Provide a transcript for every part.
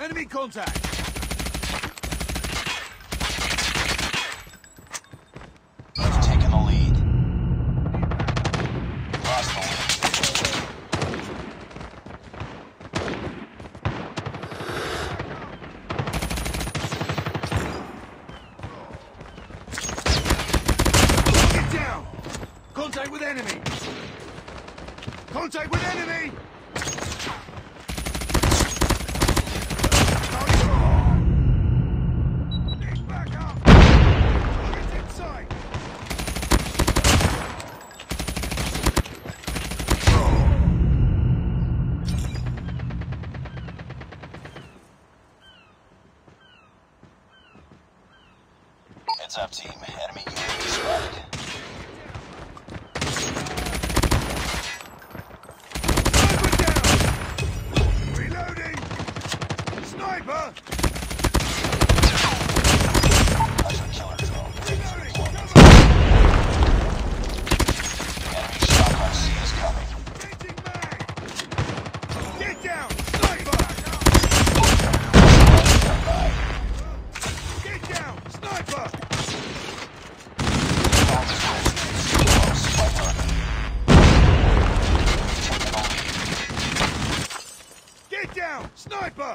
Enemy contact! You've taken the lead. Lost the lead. Get down! Contact with enemy! Contact with enemy! Get back up! Get inside! Heads up, team. Enemy UAV spotted. Sniper! Hunter killer drone. Ready for deployment. Enemy shotgun C is coming. Changing mag! Get down! Sniper! Standby. Get down! Sniper! Bomb is ready. Close. Fight harder. Taking the lead. Get down! Sniper!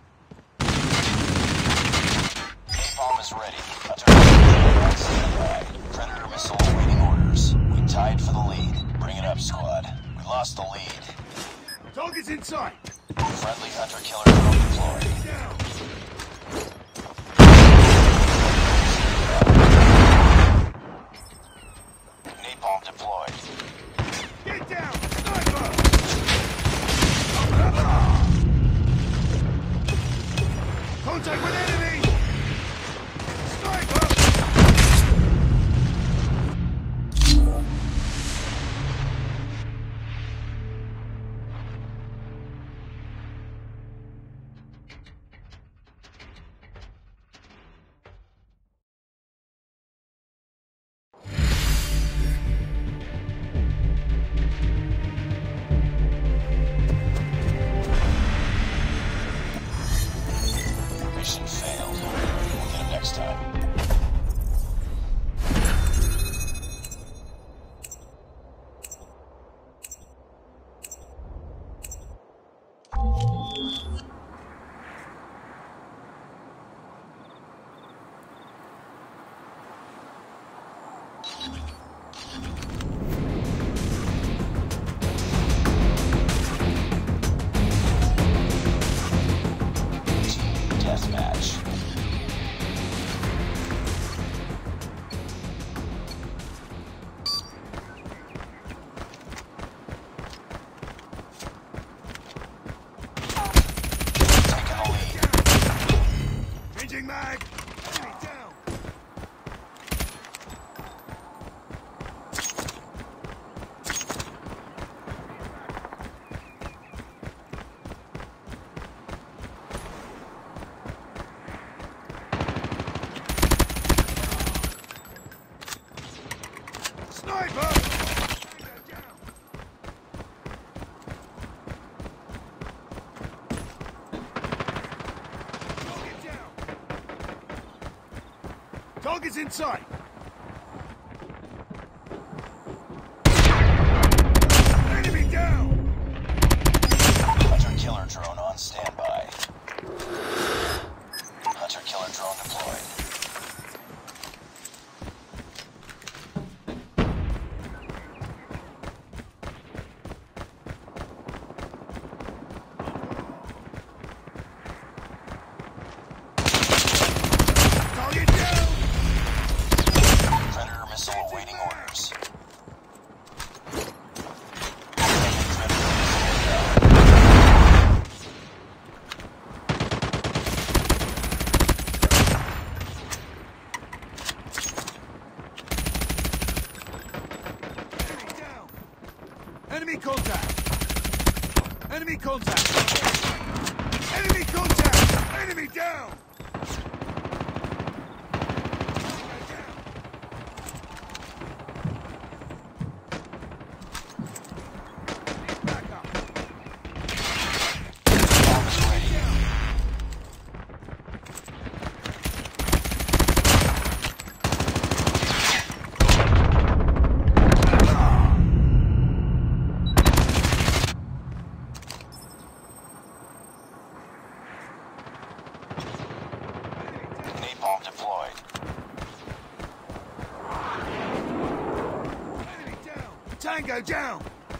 Napalm is ready. Hunter killer drone on standby. Predator missile awaiting orders. We tied for the lead. Bring it up, squad. We lost the lead. Target's in sight! Friendly hunter killer drone deployed. Down! Napalm deployed. Get down! Sniper! Contact with enemy! Sniper! Mission failed. We'll get him next time. Team deathmatch. Taking the lead. Changing mag! Enemy down! Sniper! Target down! Target's in sight! Enemy down! Hunter killer drone on standby. Hunter killer drone deployed. Target down! Predator missile awaiting orders. Enemy down! Enemy contact! Enemy contact! Enemy contact! Enemy down! Back up! Bomb is ready. Tango down!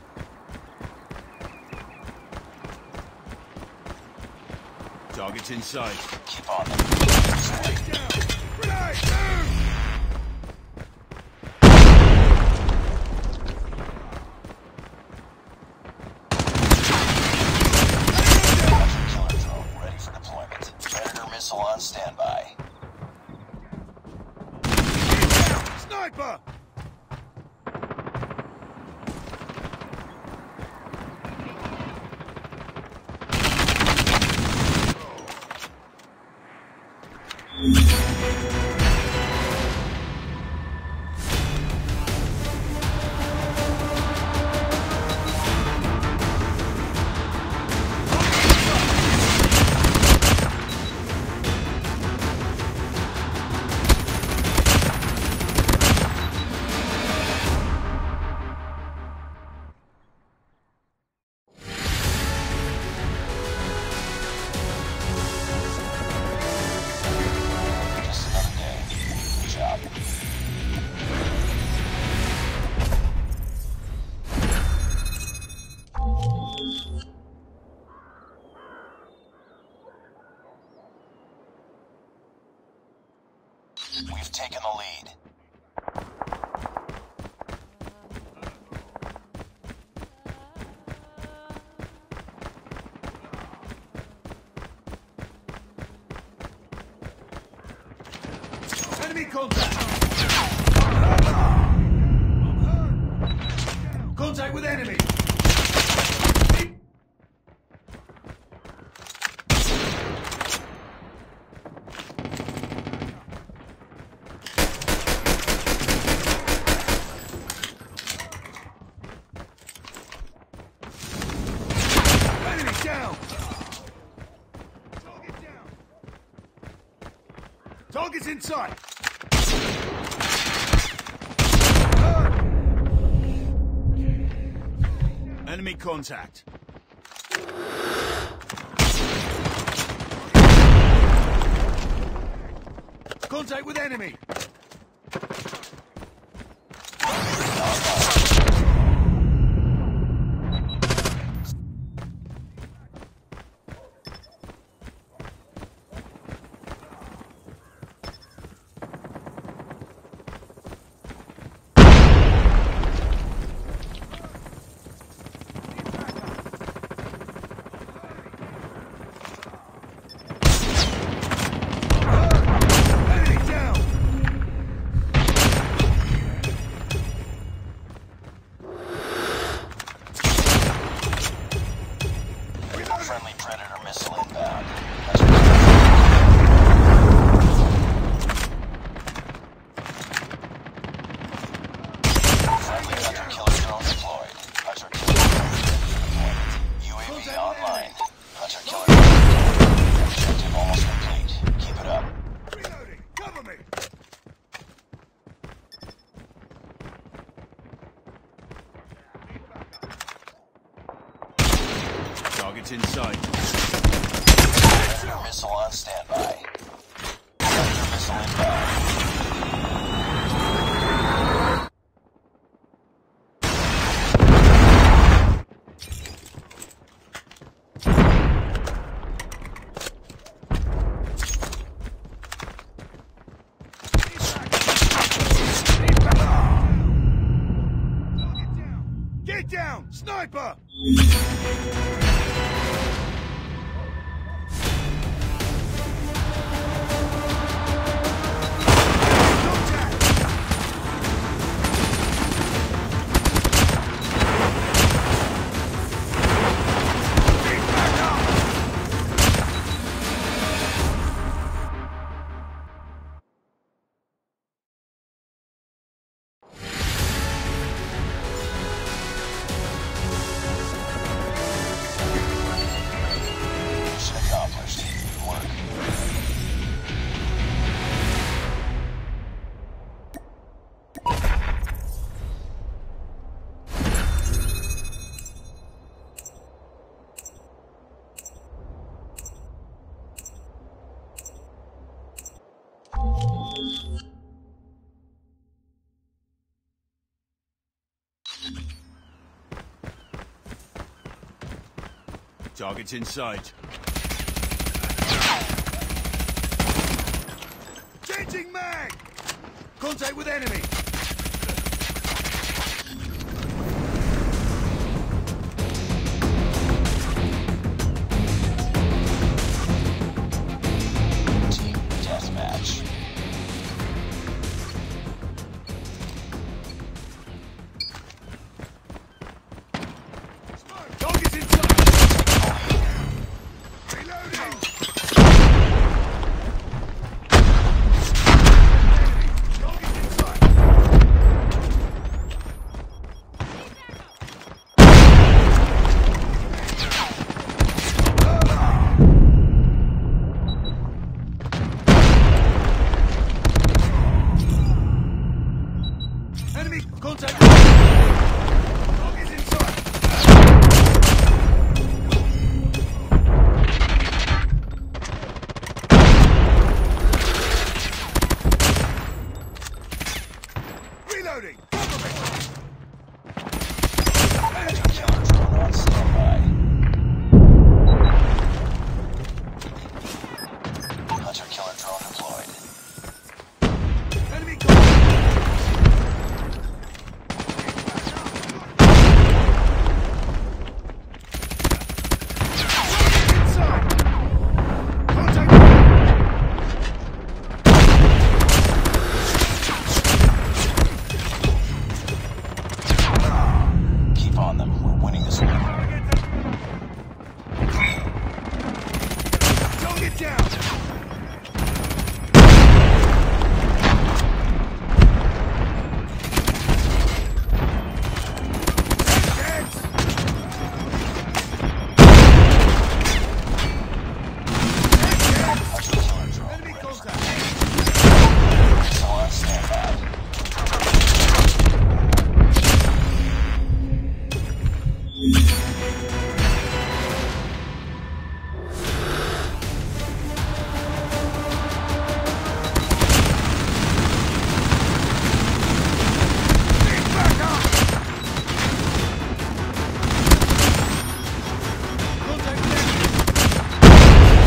Target's inside. Keep on them. Down! Grenade! Move! Killer drone ready for deployment. Predator missile on standby. Sniper! Just another day. Good job. We've taken the lead. Enemy contact! Contact with enemy! Enemy down! Target down! Target's in sight! Enemy contact. Contact with enemy! Enemy down! Friendly Predator missile inbound. Friendly Hunter killer drone deployed. Hunter killer drone ready for deployment. UAV online. Hunter killer drone. Objective almost complete. Keep it up. Reloading! Cover me! Target's inside. Predator missile on standby. Predator missile inbound. Target down! Get down! Sniper! Contact! Get back up! Target in sight. Changing mag! Contact with enemy! Team deathmatch. Target's in sight! Reloading! Target's in sight! Enemy contact! Target's in sight! Reloading! Hunter killer drone on standby. Hunter killer drone deployed. Enemy contact! Inside! Contact! Keep on them. We're winning this one. Target down! Heads! Hunter killer drone Enemy ready. contact! Missile on standby. Back up! Contact enemy!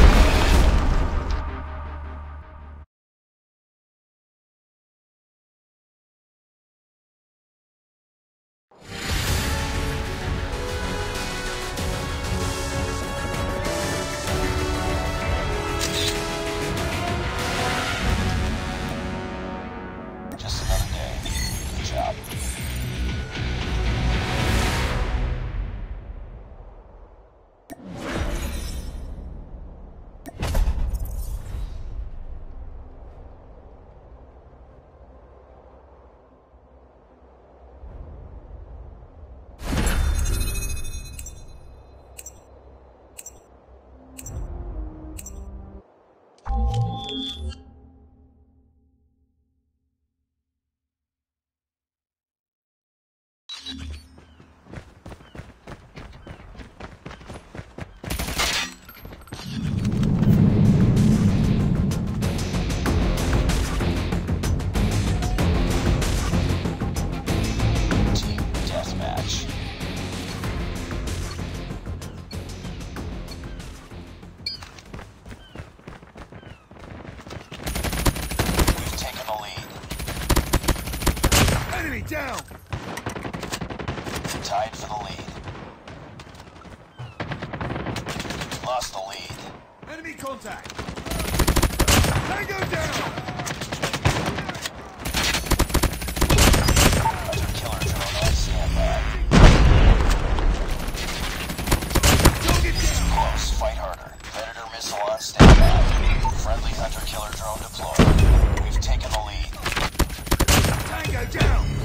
Just another day. Good job. Team deathmatch. We've taken the lead. Enemy down! Tied for the lead. Lost the lead. Enemy contact! Tango down! Hunter killer drone on standby. Target down! Close. Fight harder. Predator missile on standby. Friendly hunter killer drone deployed. We've taken the lead. Tango down!